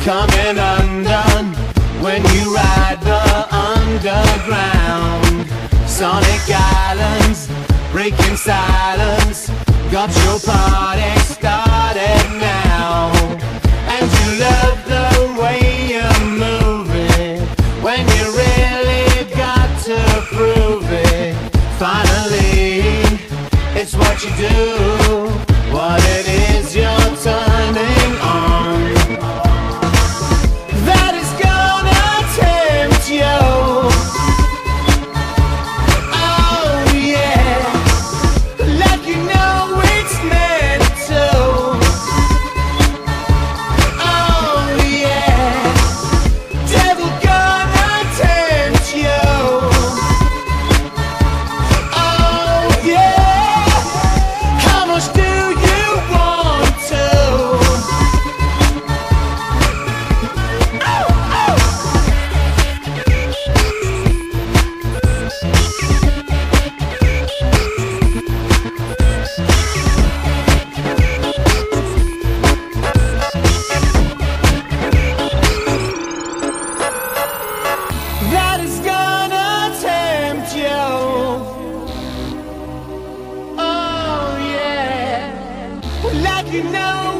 coming undone when you ride the underground. Sonic Islands, breaking silence, got your party started now. And you love the way you're moving when you really got to prove it. Finally, it's what you do, what it is you're turning on, that is gonna tempt you. Oh yeah, like you know it's meant to. Oh yeah, devil gonna tempt you. Oh yeah, how much do you want to? That is gonna tempt you. Oh yeah, like you know